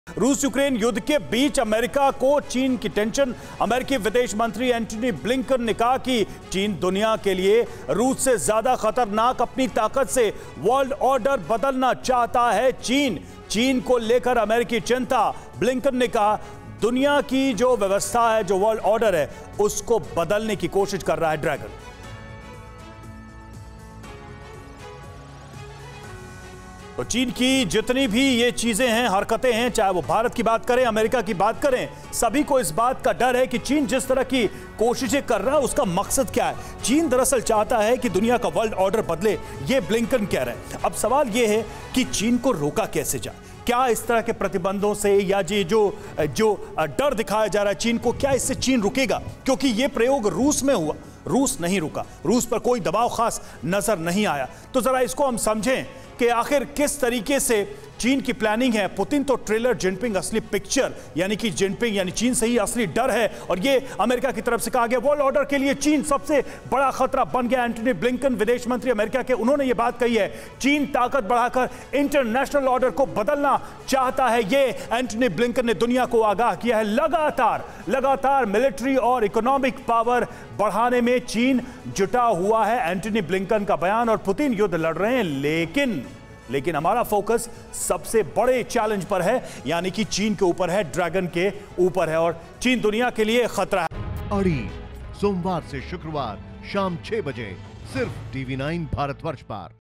रूस यूक्रेन युद्ध के बीच अमेरिका को चीन की टेंशन। अमेरिकी विदेश मंत्री एंटनी ब्लिंकन ने कहा कि चीन दुनिया के लिए रूस से ज्यादा खतरनाक अपनी ताकत से वर्ल्ड ऑर्डर बदलना चाहता है। चीन को लेकर अमेरिकी चिंता। ब्लिंकन ने कहा दुनिया की जो व्यवस्था है, जो वर्ल्ड ऑर्डर है, उसको बदलने की कोशिश कर रहा है ड्रैगन। तो चीन की जितनी भी ये चीजें हैं, हरकतें हैं, चाहे वो भारत की बात करें, अमेरिका की बात करें, सभी को इस बात का डर है कि चीन जिस तरह की कोशिशें कर रहा है उसका मकसद क्या है। चीन दरअसल चाहता है कि दुनिया का वर्ल्ड ऑर्डर बदले, ये ब्लिंकन कह रहे हैं। अब सवाल ये है कि चीन को रोका कैसे जाए। क्या इस तरह के प्रतिबंधों से या ये जो डर दिखाया जा रहा है चीन को, क्या इससे चीन रुकेगा? क्योंकि ये प्रयोग रूस में हुआ, रूस नहीं रुका, रूस पर कोई दबाव खास नजर नहीं आया। तो जरा इसको हम समझें कि आखिर किस तरीके से चीन की प्लानिंग है। पुतिन तो ट्रेलर, जिनपिंग असली पिक्चर, यानी कि जिनपिंग यानी चीन से ही असली डर है। और ये अमेरिका की तरफ से कहा गया वर्ल्ड ऑर्डर के लिए चीन सबसे बड़ा खतरा बन गया। एंटनी ब्लिंकन विदेश मंत्री अमेरिका के, उन्होंने ये बात कही है, चीन ताकत बढ़ाकर इंटरनेशनल ऑर्डर को बदलना चाहता है। ये एंटनी ब्लिंकन ने दुनिया को आगाह किया है। लगातार मिलिट्री और इकोनॉमिक पावर बढ़ाने में चीन जुटा हुआ है। एंटनी ब्लिंकन का बयान। और पुतिन युद्ध लड़ रहे हैं, लेकिन हमारा फोकस सबसे बड़े चैलेंज पर है, यानी कि चीन के ऊपर है, ड्रैगन के ऊपर है। और चीन दुनिया के लिए खतरा है। अड़ी सोमवार से शुक्रवार शाम 6 बजे सिर्फ TV9 भारतवर्ष पर।